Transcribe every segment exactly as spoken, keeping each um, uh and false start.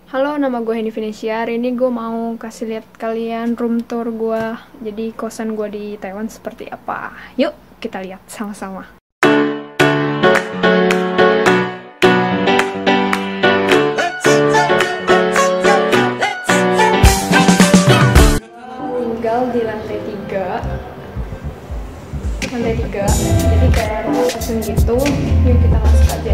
Halo, nama gue Henny Venesia. Hari ini gue mau kasih lihat kalian room tour gue. Jadi kosan gue di Taiwan seperti apa. Yuk kita lihat sama-sama. Tinggal di lantai tiga. Lantai tiga. Jadi kayak rumah kosan gitu. Yuk kita masuk aja.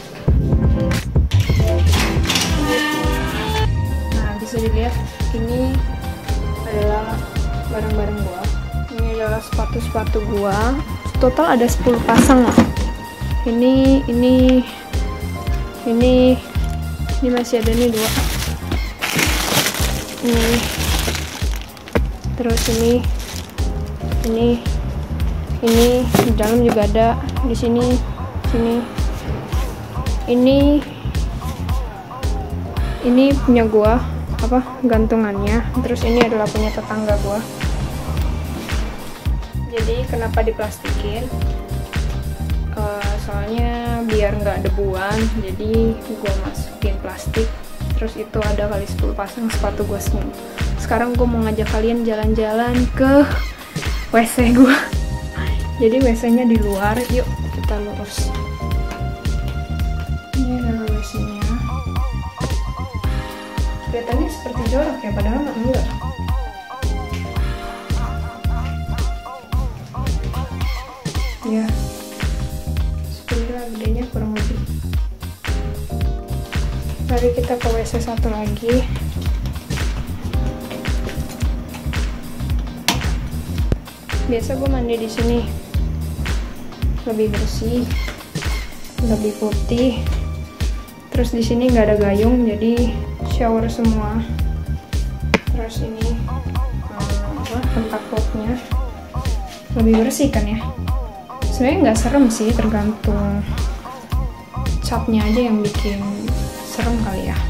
Bisa dilihat, ini adalah barang-barang gua. Ini adalah sepatu-sepatu gua. Total ada sepuluh pasang lah. Ini, ini, ini, ini masih ada nih dua. Ini, terus ini, ini, ini di dalam juga ada. Di sini, sini, ini, ini punya gua. Apa gantungannya, terus ini adalah punya tetangga gua. Jadi kenapa diplastikin? Uh, soalnya biar nggak debuan, jadi gua masukin plastik. Terus itu ada kali sepuluh pasang sepatu gua semua. Sekarang gua mau ngajak kalian jalan-jalan ke W C gua. Jadi W C-nya di luar, yuk kita lurus. Ini adalah W C-nya. Kelihatannya seperti jorok ya, padahal nggak enggak. Ya, sebenarnya gedenya kurang lebih. Mari kita ke W C satu lagi. Biasa gue mandi di sini, lebih bersih, lebih putih. Terus di sini nggak ada gayung, jadi shower semua. Terus ini um, apa, tempat popnya lebih bersih kan ya. Sebenarnya nggak serem sih, tergantung catnya aja yang bikin serem kali ya.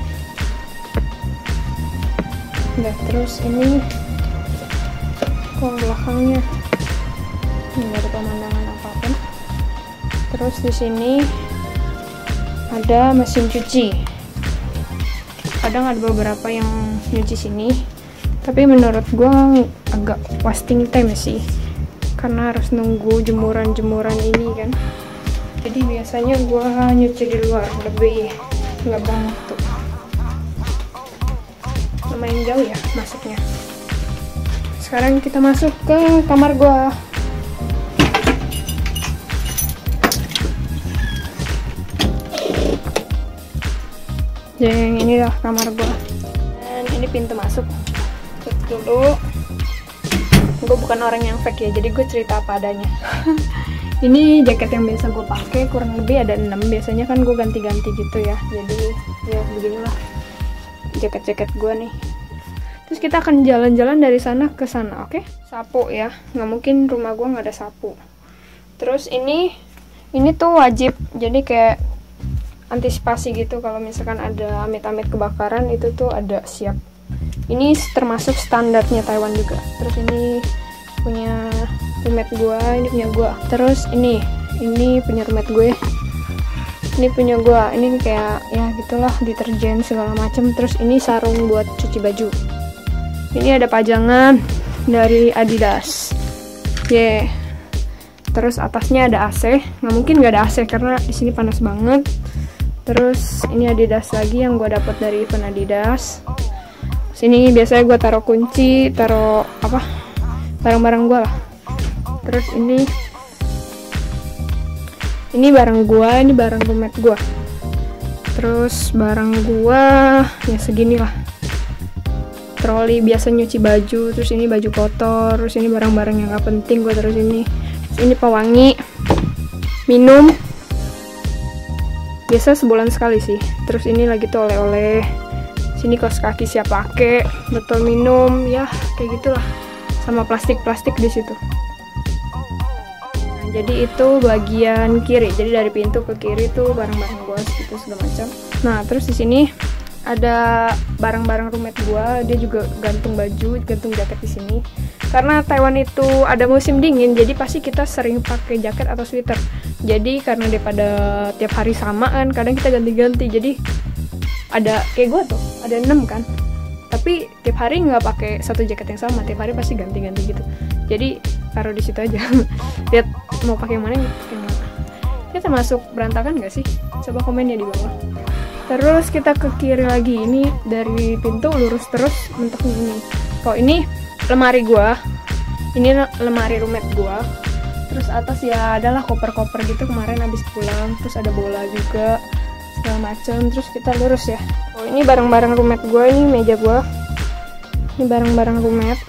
Nah, terus ini kolong belakangnya nggak ada pemandangan apapun. Terus di sini ada mesin cuci. Kadang ada beberapa yang nyuci sini, tapi menurut gue agak wasting time sih, karena harus nunggu jemuran-jemuran ini kan. Jadi biasanya gue nyuci di luar, lebih nggak buang waktu. Lumayan jauh ya masuknya. Sekarang kita masuk ke kamar gue. Yang inilah kamar gua, dan ini pintu masuk. Cek dulu, gue bukan orang yang fake ya, jadi gue cerita apa adanya. Ini jaket yang biasa gue pakai, kurang lebih ada enam. Biasanya kan gue ganti-ganti gitu ya, jadi ya beginilah jaket-jaket gue nih. Terus kita akan jalan-jalan dari sana ke sana, oke? Okay? Sapu ya, nggak mungkin rumah gue nggak ada sapu. Terus ini, ini tuh wajib, jadi kayak antisipasi gitu kalau misalkan ada amit-amit kebakaran, itu tuh ada siap. Ini termasuk standarnya Taiwan juga. Terus ini punya roommate gue, ini punya gue. Terus ini, ini punya roommate gue. Ini punya gue. Ini kayak ya gitulah, deterjen segala macam. Terus ini sarung buat cuci baju. Ini ada pajangan dari Adidas. Yeah. Terus atasnya ada A C. Nggak mungkin nggak ada A C karena di sini panas banget. Terus ini Adidas lagi yang gue dapat dari event Adidas. Sini biasanya gue taruh kunci, taruh apa, barang-barang gue lah. Terus ini, ini barang gue, ini barang roommate gue. Terus barang gue ya segini lah. Troli biasa nyuci baju. Terus ini baju kotor. Terus ini barang-barang yang gak penting gue taruh sini. Terus ini pewangi, minum. Biasa sebulan sekali sih. Terus ini lagi tuh oleh-oleh. Sini kaos kaki siap pakai, botol minum, ya kayak gitulah. Sama plastik-plastik di situ. Nah, jadi itu bagian kiri. Jadi dari pintu ke kiri tuh barang-barang gua gitu segala macam. Nah, terus di sini ada barang-barang roommate gua, dia juga gantung baju, gantung jaket di sini. Karena Taiwan itu ada musim dingin, jadi pasti kita sering pakai jaket atau sweater. Jadi karena daripada tiap hari sama kan, kadang kita ganti-ganti. Jadi ada kayak gue tuh ada enam kan, tapi tiap hari nggak pakai satu jaket yang sama, tiap hari pasti ganti-ganti gitu. Jadi taruh di situ aja. Lihat mau pakai yang mana, pakai yang mana. Ya termasuk berantakan nggak sih? Coba komen ya di bawah. Terus kita ke kiri lagi, ini dari pintu lurus terus mentoknya ini. Kalau ini lemari gua, ini lemari roommate gua. Terus atas ya adalah koper-koper gitu kemarin habis pulang. Terus ada bola juga segala macam. Terus kita lurus ya. Oh ini barang-barang roommate gua, ini meja gua. Ini barang-barang roommate.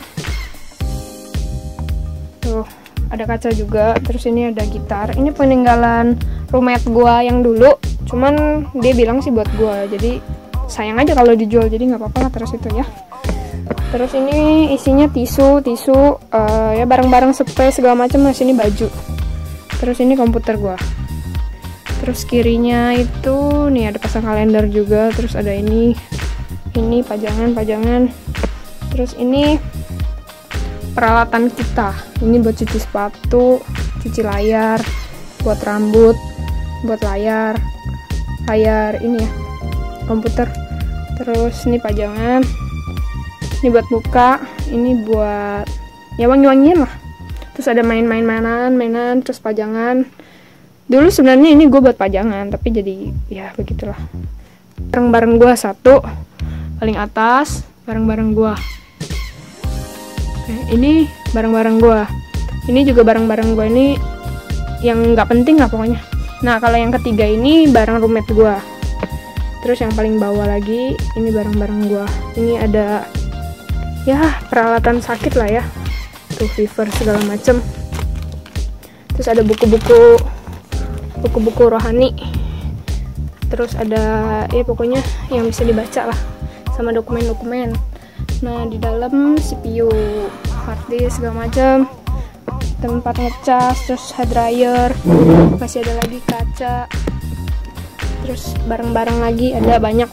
Tuh ada kaca juga. Terus ini ada gitar. Ini peninggalan roommate gua yang dulu. Cuman dia bilang sih buat gua, jadi sayang aja kalau dijual, jadi nggak apa-apa lah terus itu ya. Terus ini isinya tisu, tisu, uh, ya barang-barang spray segala macam. Nah sini baju. Terus ini komputer gua. Terus kirinya itu nih ada pasang kalender juga. Terus ada ini, ini pajangan-pajangan. Terus ini peralatan kita. Ini buat cuci sepatu, cuci layar, buat rambut, buat layar. layar ini ya, komputer. Terus ini pajangan, ini buat buka, ini buat ya wangi-wangian lah. Terus ada main-main mainan, mainan, terus pajangan. Dulu sebenarnya ini gue buat pajangan, tapi jadi ya begitulah. Barang-barang gue satu, paling atas barang-barang gue. Oke, ini barang-barang gue. Ini juga barang-barang gue, ini yang nggak penting lah pokoknya. Nah kalau yang ketiga ini barang roommate gua. Terus yang paling bawah lagi ini barang-barang gua. Ini ada ya peralatan sakit lah ya, tuh fever segala macem. Terus ada buku-buku, buku-buku rohani. Terus ada ya pokoknya yang bisa dibaca lah, sama dokumen-dokumen. Nah di dalam C P U, hard disk segala macem, tempat ngecas, terus hair dryer, masih ada lagi kaca, terus barang-barang lagi ada banyak.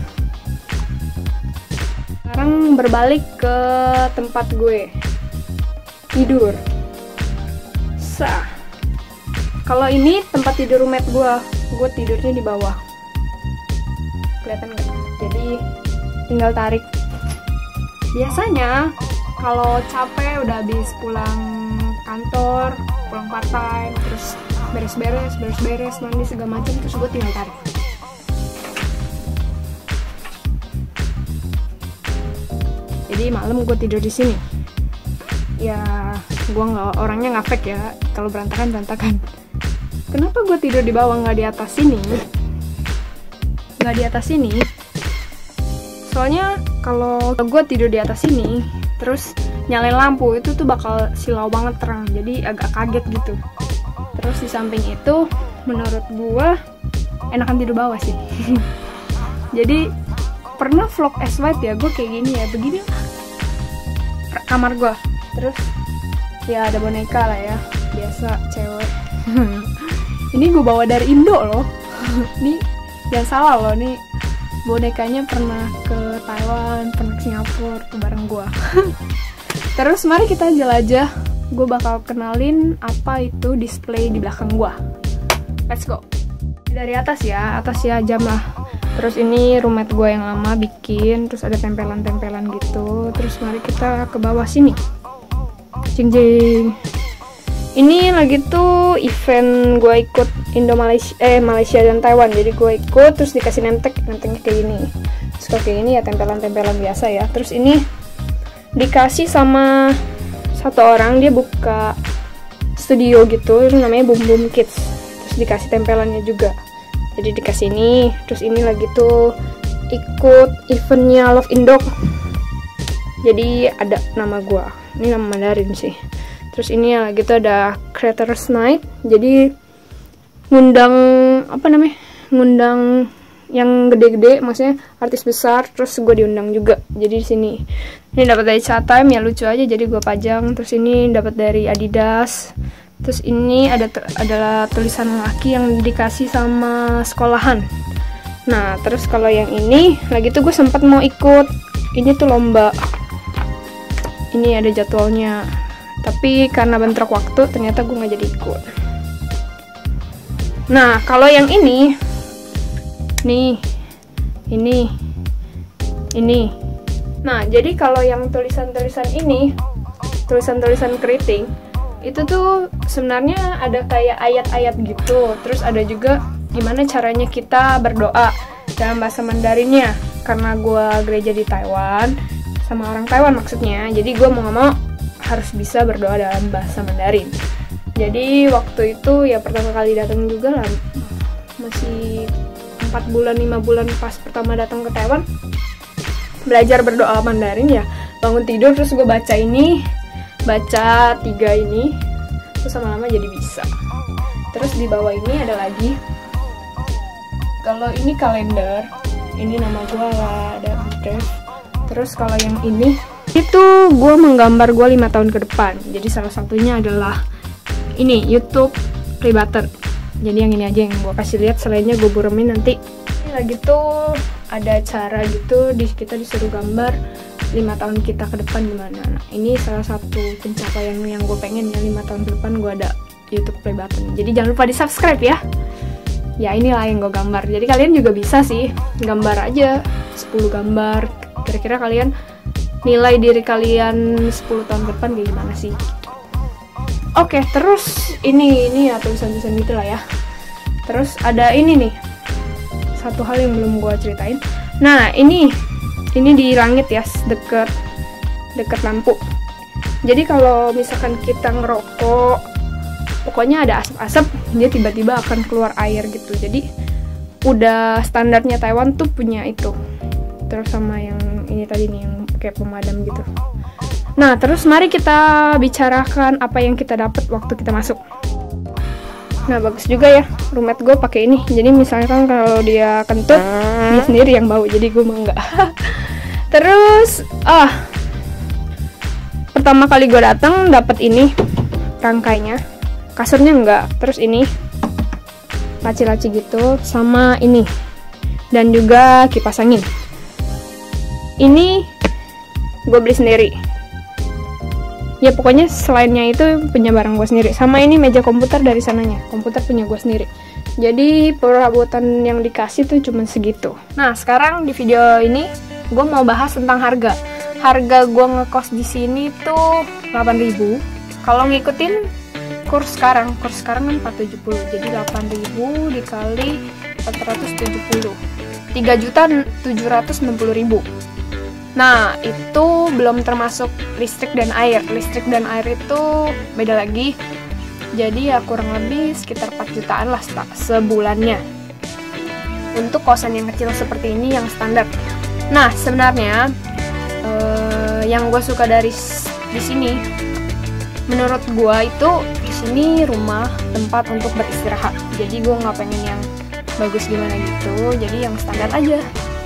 Sekarang berbalik ke tempat gue tidur. Sah. Kalau ini tempat tidur roommate gue, gue tidurnya di bawah. Kelihatan nggak? Jadi tinggal tarik. Biasanya kalau capek udah habis pulang kantor, pulang part time, terus beres-beres, beres-beres, mandi segala macam, terus gue tinggal tarik. Jadi malam gue tidur di sini. Ya, gue nggak orangnya nggak fake ya. Kalau berantakan berantakan. Kenapa gue tidur di bawah nggak di atas sini? Nggak di atas sini. Soalnya kalau gue tidur di atas sini, terus nyalain lampu itu tuh bakal silau banget terang, jadi agak kaget gitu. Terus di samping itu menurut gua enakan tidur bawah sih. Jadi pernah vlog S White ya, gue kayak gini ya, begini lah kamar gua. Terus ya ada boneka lah ya, biasa cewek. Ini gue bawa dari Indo loh. Nih jangan salah loh, nih bonekanya pernah ke Taiwan, pernah ke Singapura, ke bareng gua. Terus mari kita jelajah. Gue bakal kenalin apa itu display di belakang gue. Let's go. Dari atas ya, atas ya jam lah. Terus ini roommate gue yang lama bikin. Terus ada tempelan-tempelan gitu. Terus mari kita ke bawah sini. Jing jing. Ini lagi tuh event gue ikut Indo Malaysia, eh Malaysia dan Taiwan. Jadi gue ikut terus dikasih nemtek, nemteknya kayak gini. Terus kalau kayak gini ya tempelan-tempelan biasa ya. Terus ini dikasih sama satu orang, dia buka studio gitu, itu namanya Boom Boom Kids. Terus dikasih tempelannya juga. Jadi dikasih ini. Terus ini lagi tuh ikut eventnya Love Indo. Jadi ada nama gua. Ini nama Mandarin sih. Terus ini lagi tuh ada Creators Night. Jadi ngundang apa namanya? Ngundang yang gede-gede, maksudnya artis besar, terus gue diundang juga. Jadi di sini ini dapat dari Chatime ya, lucu aja, jadi gue pajang. Terus ini dapat dari Adidas. Terus ini ada adalah tulisan laki yang dikasih sama sekolahan. Nah terus kalau yang ini lagi tuh gue sempat mau ikut, ini tuh lomba. Ini ada jadwalnya, tapi karena bentrok waktu ternyata gue nggak jadi ikut. Nah kalau yang ini nih, ini, ini. Nah, jadi kalau yang tulisan-tulisan ini, tulisan-tulisan keriting, itu tuh sebenarnya ada kayak ayat-ayat gitu. Terus ada juga gimana caranya kita berdoa dalam bahasa Mandarinnya. Karena gue gereja di Taiwan, sama orang Taiwan maksudnya, jadi gue mau gak mau harus bisa berdoa dalam bahasa Mandarin. Jadi waktu itu ya pertama kali datang juga lah, masih empat bulan lima bulan pas pertama datang ke Taiwan, belajar berdoa Mandarin ya. Bangun tidur terus gue baca ini, baca tiga ini, terus lama-lama jadi bisa. Terus di bawah ini ada lagi, kalau ini kalender, ini nama gue lah, ada Andrev. Terus kalau yang ini, itu gue menggambar gue lima tahun ke depan. Jadi salah satunya adalah ini, YouTube play button. Jadi yang ini aja yang gue kasih lihat, selainnya gue buremin nanti. Ini lagi tuh ada cara gitu, di kita disuruh gambar lima tahun kita ke depan gimana. Nah, ini salah satu pencapaian yang gue pengen ya, lima tahun ke depan gue ada YouTube play button. Jadi jangan lupa di subscribe ya. Ya inilah yang gue gambar. Jadi kalian juga bisa sih gambar aja sepuluh gambar. Kira-kira kalian nilai diri kalian sepuluh tahun ke depan kayak gimana sih? Oke, terus ini ini ya tulisan-tulisan gitu lah ya. Terus ada ini nih, satu hal yang belum gue ceritain. Nah ini ini di langit ya, deket deket lampu. Jadi kalau misalkan kita ngerokok, pokoknya ada asap-asap, dia tiba-tiba akan keluar air gitu. Jadi udah standarnya Taiwan tuh punya itu. Terus sama yang ini tadi nih, yang kayak pemadam gitu. Nah, terus mari kita bicarakan apa yang kita dapat waktu kita masuk. Nah, bagus juga ya, roommate gue pakai ini. Jadi misalkan kalau dia kentut, dia sendiri yang bau. Jadi gue mau enggak. Terus, ah, pertama kali gue datang dapat ini rangkainya, kasurnya enggak. Terus ini laci-laci gitu, sama ini, dan juga kipas angin. Ini gue beli sendiri. Ya pokoknya selainnya itu punya barang gue sendiri. Sama ini meja komputer dari sananya, komputer punya gue sendiri. Jadi perabotan yang dikasih tuh cuma segitu. Nah sekarang di video ini gue mau bahas tentang harga. Harga gue ngekos di sini tuh delapan ribu. Kalau ngikutin kurs sekarang, kurs sekarang kan empat ratus tujuh puluh. Jadi delapan ribu dikali empat ratus tujuh puluh, tiga juta tujuh ratus enam puluh ribu. Nah, itu belum termasuk listrik dan air. Listrik dan air itu beda lagi. Jadi ya kurang lebih sekitar empat jutaan lah sebulannya. Untuk kosan yang kecil seperti ini yang standar. Nah, sebenarnya eh, yang gue suka dari di sini, menurut gue itu di sini rumah tempat untuk beristirahat. Jadi gue nggak pengen yang bagus gimana gitu. Jadi yang standar aja.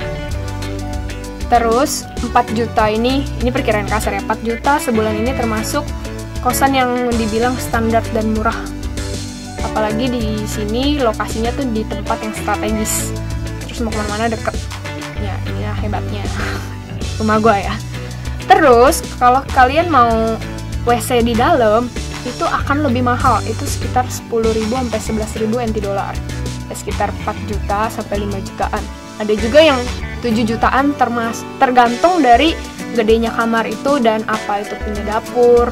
Terus empat juta ini, ini perkiraan kasar ya, empat juta sebulan ini termasuk kosan yang dibilang standar dan murah. Apalagi di sini lokasinya tuh di tempat yang strategis. Terus mau kemana-mana deket. Ya, inilah hebatnya rumah gua ya. Terus kalau kalian mau W C di dalam, itu akan lebih mahal. Itu sekitar sepuluh ribu sampai sebelas ribu N T dolar. Ya, sekitar empat juta sampai lima jutaan. Ada juga yang tujuh jutaan, termas tergantung dari gedenya kamar itu dan apa itu punya dapur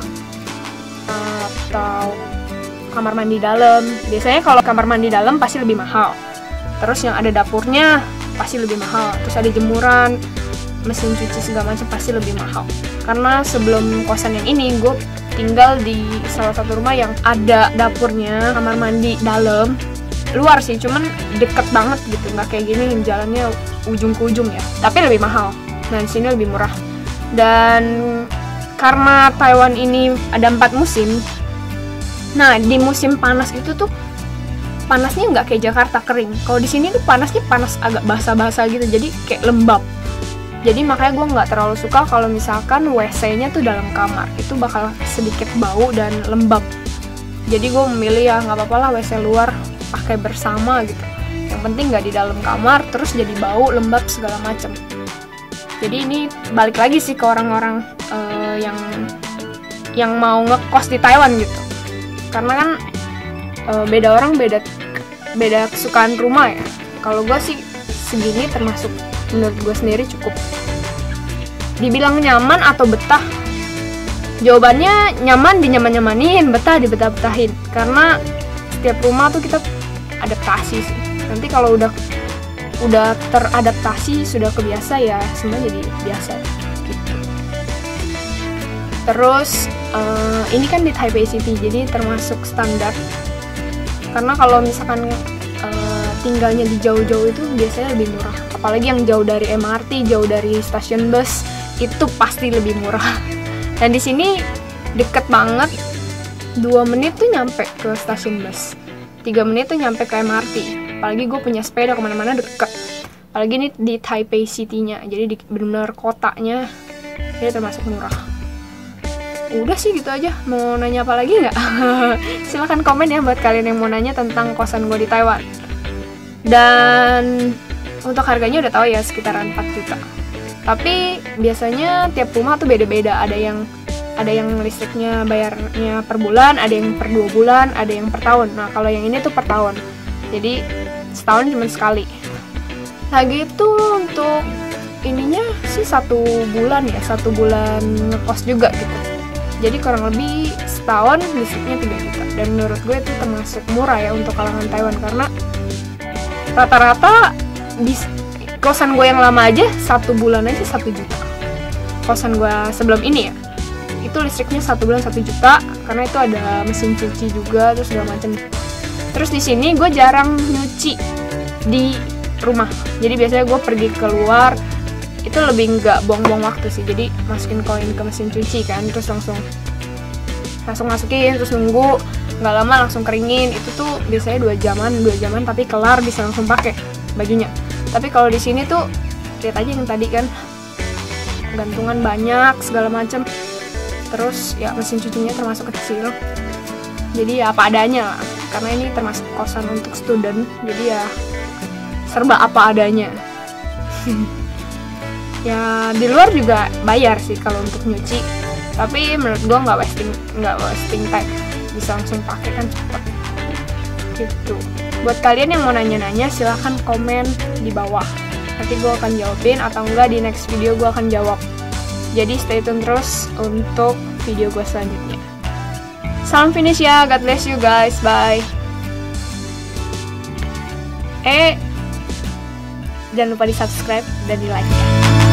atau kamar mandi dalam. Biasanya kalau kamar mandi dalam pasti lebih mahal. Terus yang ada dapurnya pasti lebih mahal. Terus ada jemuran, mesin cuci segala macam pasti lebih mahal. Karena sebelum kosan yang ini gue tinggal di salah satu rumah yang ada dapurnya, kamar mandi dalam. Luar sih, cuman deket banget gitu, nggak kayak gini jalannya ujung ke ujung ya. Tapi lebih mahal. Nah di sini lebih murah. Dan karena Taiwan ini ada empat musim. Nah di musim panas itu tuh panasnya nggak kayak Jakarta kering. Kalau di sini tuh panasnya panas agak basah-basah gitu, jadi kayak lembab. Jadi makanya gue nggak terlalu suka kalau misalkan W C-nya tuh dalam kamar. Itu bakal sedikit bau dan lembab. Jadi gue memilih ya nggak apa-apa lah W C luar, pakai bersama gitu. Yang penting nggak di dalam kamar terus jadi bau, lembab segala macam. Jadi ini balik lagi sih ke orang-orang uh, yang yang mau ngekos di Taiwan gitu. Karena kan uh, beda orang beda beda kesukaan rumah ya. Kalau gue sih segini termasuk menurut gue sendiri cukup. Dibilang nyaman atau betah, jawabannya nyaman dinyaman-nyamanin, betah dibetah-betahin. Karena setiap rumah tuh kita adaptasi sih. Nanti kalau udah udah teradaptasi, sudah kebiasa, ya semua jadi biasa gitu. Terus uh, ini kan di Taipei City, jadi termasuk standar. Karena kalau misalkan uh, tinggalnya di jauh-jauh itu biasanya lebih murah. Apalagi yang jauh dari M R T, jauh dari stasiun bus, itu pasti lebih murah. Dan di sini deket banget, dua menit tuh nyampe ke stasiun bus, tiga menit tuh nyampe ke M R T. Apalagi gue punya sepeda, kemana-mana deket. Apalagi ini di Taipei City-nya, jadi di benar-benar kotanya, jadi termasuk murah. Udah sih gitu aja. Mau nanya apa lagi nggak? Silahkan komen ya buat kalian yang mau nanya tentang kosan gue di Taiwan. Dan untuk harganya udah tahu ya, sekitaran empat juta. Tapi biasanya tiap rumah tuh beda-beda. Ada yang ada yang listriknya bayarnya per bulan, ada yang per dua bulan, ada yang per tahun. Nah kalau yang ini tuh per tahun. Jadi setahun cuma sekali. Lagi itu untuk ininya sih satu bulan ya, satu bulan ngekos juga gitu. Jadi kurang lebih setahun listriknya tiga juta. Dan menurut gue itu termasuk murah ya untuk kalangan Taiwan. Karena rata-rata di kosan gue yang lama aja satu bulan aja satu juta. Kosan gue sebelum ini ya, itu listriknya satu bulan satu juta. Karena itu ada mesin cuci juga, terus segala macam. Terus di sini gue jarang nyuci di rumah. Jadi biasanya gue pergi keluar, itu lebih nggak buang-buang waktu sih. Jadi masukin koin ke mesin cuci kan, terus langsung langsung masukin, terus nunggu, nggak lama langsung keringin. Itu tuh biasanya dua jaman dua jaman tapi kelar, bisa langsung pakai bajunya. Tapi kalau di sini tuh lihat aja yang tadi kan, gantungan banyak segala macam. Terus ya mesin cucinya termasuk kecil, jadi ya apa adanya lah. Karena ini termasuk kosan untuk student, jadi ya serba apa adanya. Ya di luar juga bayar sih kalau untuk nyuci, tapi menurut gue nggak wasting nggak wasting time, bisa langsung pakai kan cepet gitu. Buat kalian yang mau nanya-nanya silahkan komen di bawah, nanti gue akan jawabin, atau enggak di next video gue akan jawab. Jadi stay tune terus untuk video gue selanjutnya. Salam finish ya, God bless you guys, bye. Eh jangan lupa di subscribe dan di like ya.